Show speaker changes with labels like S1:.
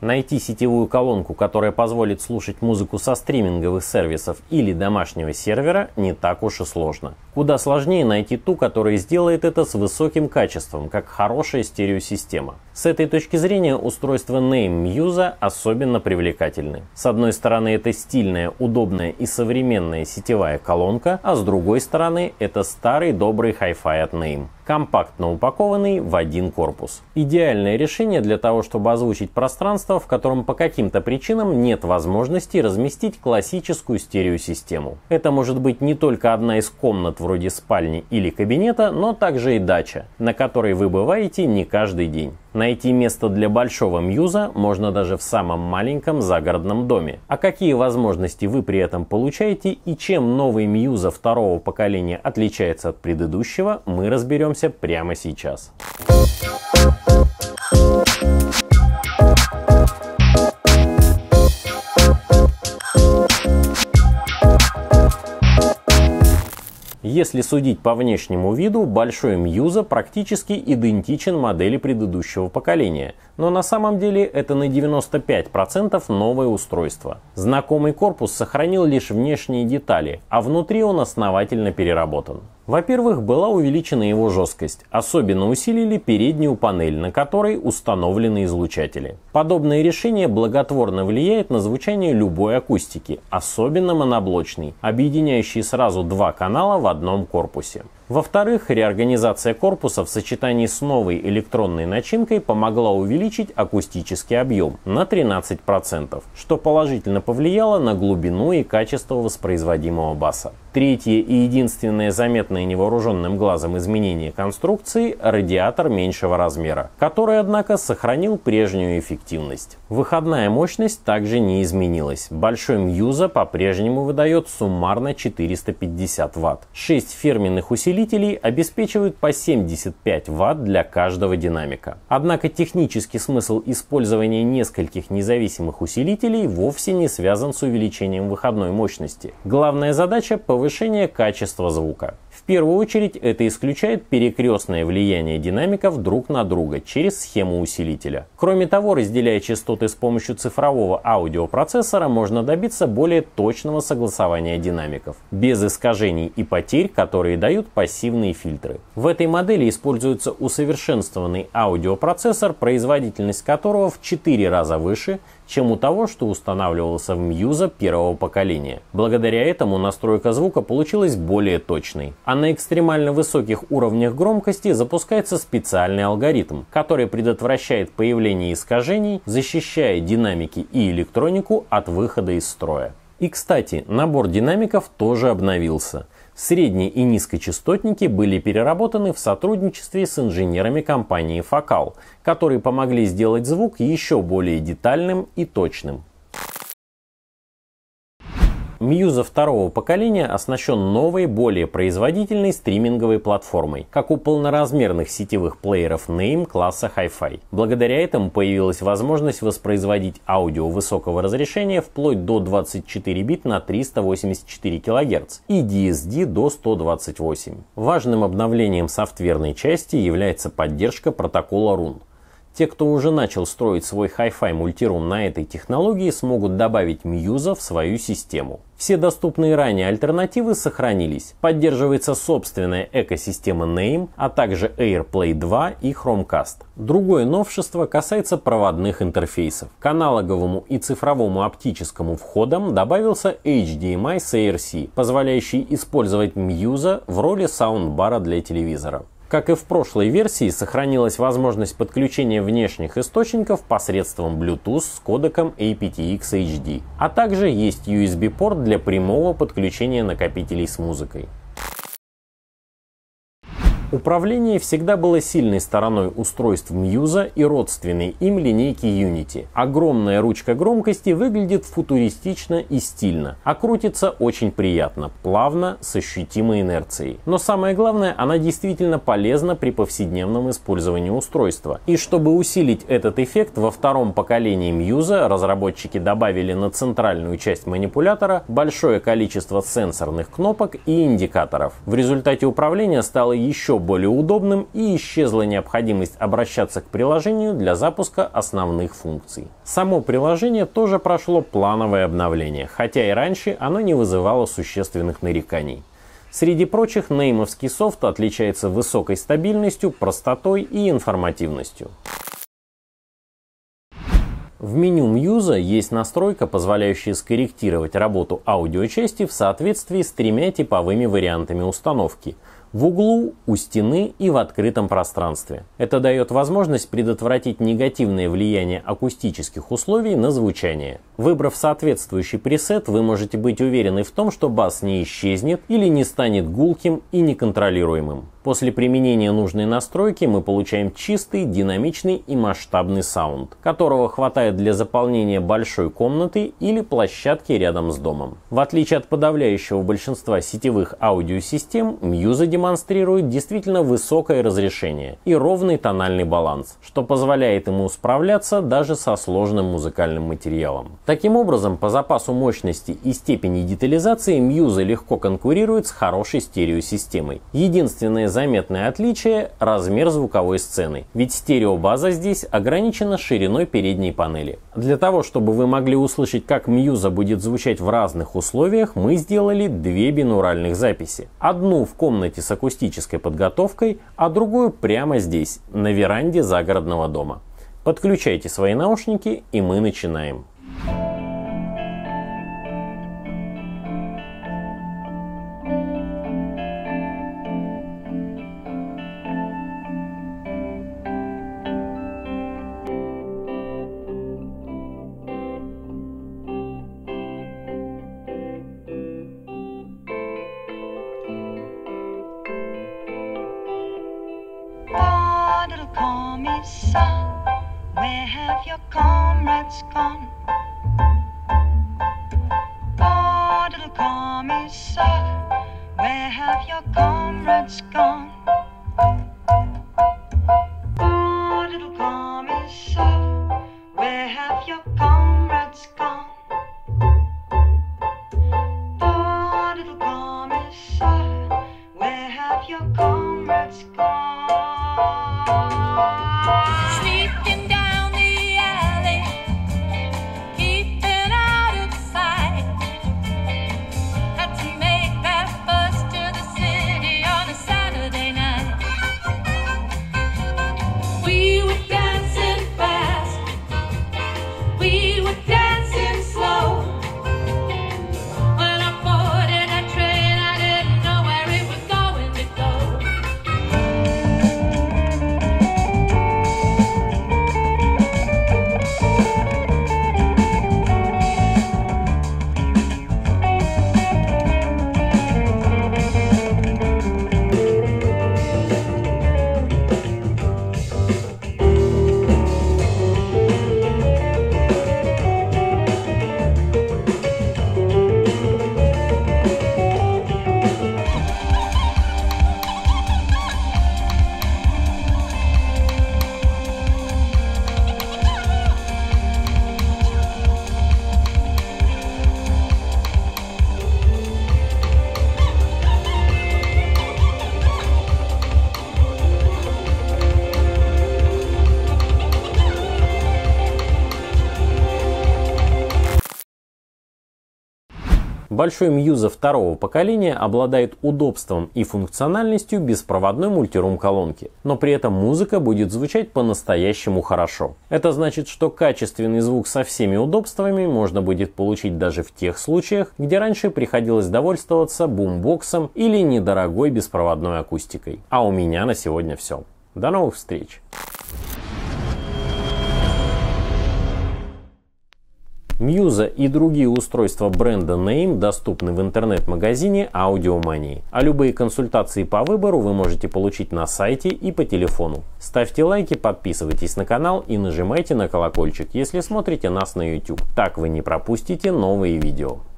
S1: Найти сетевую колонку, которая позволит слушать музыку со стриминговых сервисов или домашнего сервера, не так уж и сложно. Куда сложнее найти ту, которая сделает это с высоким качеством, как хорошая стереосистема. С этой точки зрения устройства Naim Muse особенно привлекательны. С одной стороны, это стильная, удобная и современная сетевая колонка, а с другой стороны, это старый добрый Hi-Fi от Naim, компактно упакованный в один корпус. Идеальное решение для того, чтобы озвучить пространство, в котором по каким-то причинам нет возможности разместить классическую стереосистему. Это может быть не только одна из комнат вроде спальни или кабинета, но также и дача, на которой вы бываете не каждый день. Найти место для большого Muse можно даже в самом маленьком загородном доме. А какие возможности вы при этом получаете и чем новый Muse второго поколения отличается от предыдущего, мы разберемся прямо сейчас. Если судить по внешнему виду, большой Muse практически идентичен модели предыдущего поколения, но на самом деле это на 95% новое устройство. Знакомый корпус сохранил лишь внешние детали, а внутри он основательно переработан. Во-первых, была увеличена его жесткость, особенно усилили переднюю панель, на которой установлены излучатели. Подобное решение благотворно влияет на звучание любой акустики, особенно моноблочной, объединяющей сразу два канала в одном корпусе. Во-вторых, реорганизация корпуса в сочетании с новой электронной начинкой помогла увеличить акустический объем на 13%, что положительно повлияло на глубину и качество воспроизводимого баса. Третье и единственное заметное невооруженным глазом изменение конструкции – радиатор меньшего размера, который, однако, сохранил прежнюю эффективность. Выходная мощность также не изменилась. Большой Muse по-прежнему выдает суммарно 450 Вт. 6 фирменных усилителей обеспечивают по 75 Вт для каждого динамика. Однако технический смысл использования нескольких независимых усилителей вовсе не связан с увеличением выходной мощности. Главная задача – повышение качества звука. В первую очередь это исключает перекрестное влияние динамиков друг на друга через схему усилителя. Кроме того, разделяя частоты с помощью цифрового аудиопроцессора, можно добиться более точного согласования динамиков, без искажений и потерь, которые дают пассивные фильтры. В этой модели используется усовершенствованный аудиопроцессор, производительность которого в 4 раза выше, чем у того, что устанавливался в Muse первого поколения. Благодаря этому настройка звука получилась более точной. А на экстремально высоких уровнях громкости запускается специальный алгоритм, который предотвращает появление искажений, защищая динамики и электронику от выхода из строя. И, кстати, набор динамиков тоже обновился. Средние и низкочастотники были переработаны в сотрудничестве с инженерами компании Focal, которые помогли сделать звук еще более детальным и точным. Muse второго поколения оснащен новой, более производительной стриминговой платформой, как у полноразмерных сетевых плееров Naim класса Hi-Fi. Благодаря этому появилась возможность воспроизводить аудио высокого разрешения вплоть до 24 бит на 384 кГц и DSD до 128. Важным обновлением софтверной части является поддержка протокола RUN. Те, кто уже начал строить свой Hi-Fi мультирум на этой технологии, смогут добавить Muse в свою систему. Все доступные ранее альтернативы сохранились. Поддерживается собственная экосистема Naim, а также AirPlay 2 и Chromecast. Другое новшество касается проводных интерфейсов. К аналоговому и цифровому оптическому входам добавился HDMI с ARC, позволяющий использовать Muse в роли саундбара для телевизора. Как и в прошлой версии, сохранилась возможность подключения внешних источников посредством Bluetooth с кодеком aptX HD, а также есть USB-порт для прямого подключения накопителей с музыкой. Управление всегда было сильной стороной устройств Muse и родственной им линейки Unity. Огромная ручка громкости выглядит футуристично и стильно, а крутится очень приятно, плавно, с ощутимой инерцией. Но самое главное, она действительно полезна при повседневном использовании устройства. И чтобы усилить этот эффект, во втором поколении Muse разработчики добавили на центральную часть манипулятора большое количество сенсорных кнопок и индикаторов. В результате управление стало еще более удобным и исчезла необходимость обращаться к приложению для запуска основных функций. Само приложение тоже прошло плановое обновление, хотя и раньше оно не вызывало существенных нареканий. Среди прочих, неймовский софт отличается высокой стабильностью, простотой и информативностью. В меню Muse есть настройка, позволяющая скорректировать работу аудиочасти в соответствии с 3 типовыми вариантами установки – в углу, у стены и в открытом пространстве. Это дает возможность предотвратить негативное влияние акустических условий на звучание. Выбрав соответствующий пресет, вы можете быть уверены в том, что бас не исчезнет или не станет гулким и неконтролируемым. После применения нужной настройки мы получаем чистый, динамичный и масштабный саунд, которого хватает для заполнения большой комнаты или площадки рядом с домом. В отличие от подавляющего большинства сетевых аудиосистем, Muse демонстрирует действительно высокое разрешение и ровный тональный баланс, что позволяет ему справляться даже со сложным музыкальным материалом. Таким образом, по запасу мощности и степени детализации Muse легко конкурирует с хорошей стереосистемой. Единственное заметное отличие – размер звуковой сцены, ведь стереобаза здесь ограничена шириной передней панели. Для того, чтобы вы могли услышать, как Muse будет звучать в разных условиях, мы сделали 2 бинуральных записи. Одну в комнате с акустической подготовкой, а другую прямо здесь, на веранде загородного дома. Подключайте свои наушники, и мы начинаем.
S2: Call me son, where have your comrades gone? Oh, little call me son, where have your comrades gone? Oh, little call me son, where have your comrades gone? Oh, little call me son, where have your comrades gone? Sneaking down the alley, keeping out of sight. Had to make that bus to the city on a Saturday night. We were dancing fast, we were dancing slow. When I boarded that train, I didn't know where it was going to go.
S1: Большой Muse второго поколения обладает удобством и функциональностью беспроводной мультирум колонки, но при этом музыка будет звучать по-настоящему хорошо. Это значит, что качественный звук со всеми удобствами можно будет получить даже в тех случаях, где раньше приходилось довольствоваться бумбоксом или недорогой беспроводной акустикой. А у меня на сегодня все. До новых встреч! Muse и другие устройства бренда Naim доступны в интернет-магазине Audiomoney, а любые консультации по выбору вы можете получить на сайте и по телефону. Ставьте лайки, подписывайтесь на канал и нажимайте на колокольчик, если смотрите нас на YouTube. Так вы не пропустите новые видео.